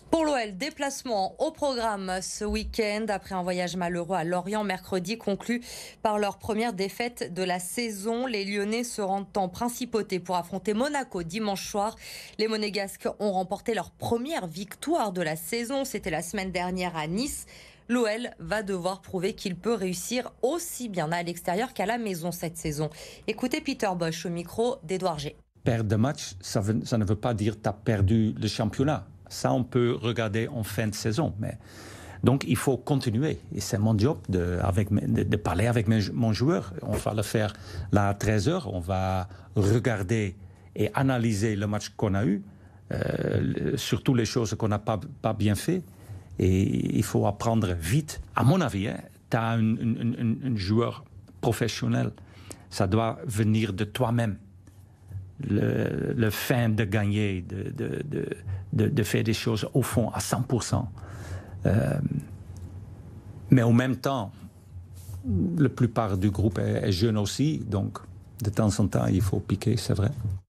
Pour l'OL, déplacement au programme ce week-end après un voyage malheureux à Lorient mercredi conclu par leur première défaite de la saison. Les Lyonnais se rendent en Principauté pour affronter Monaco dimanche soir. Les Monégasques ont remporté leur première victoire de la saison. C'était la semaine dernière à Nice. L'OL va devoir prouver qu'il peut réussir aussi bien à l'extérieur qu'à la maison cette saison. Écoutez Peter Bosz au micro d'Edouard G. Perdre de match, ça ne veut pas dire que tu as perdu le championnat. Ça, on peut regarder en fin de saison. Mais... Donc, il faut continuer. Et c'est mon job de parler avec mon joueur. On va le faire là à 13h. On va regarder et analyser le match qu'on a eu, surtout les choses qu'on n'a pas bien fait. Et il faut apprendre vite. À mon avis, tu as un joueur professionnel. Ça doit venir de toi-même. Le fin de gagner, de faire des choses au fond à 100%. Mais en même temps, la plupart du groupe est jeune aussi, donc de temps en temps, il faut piquer, c'est vrai.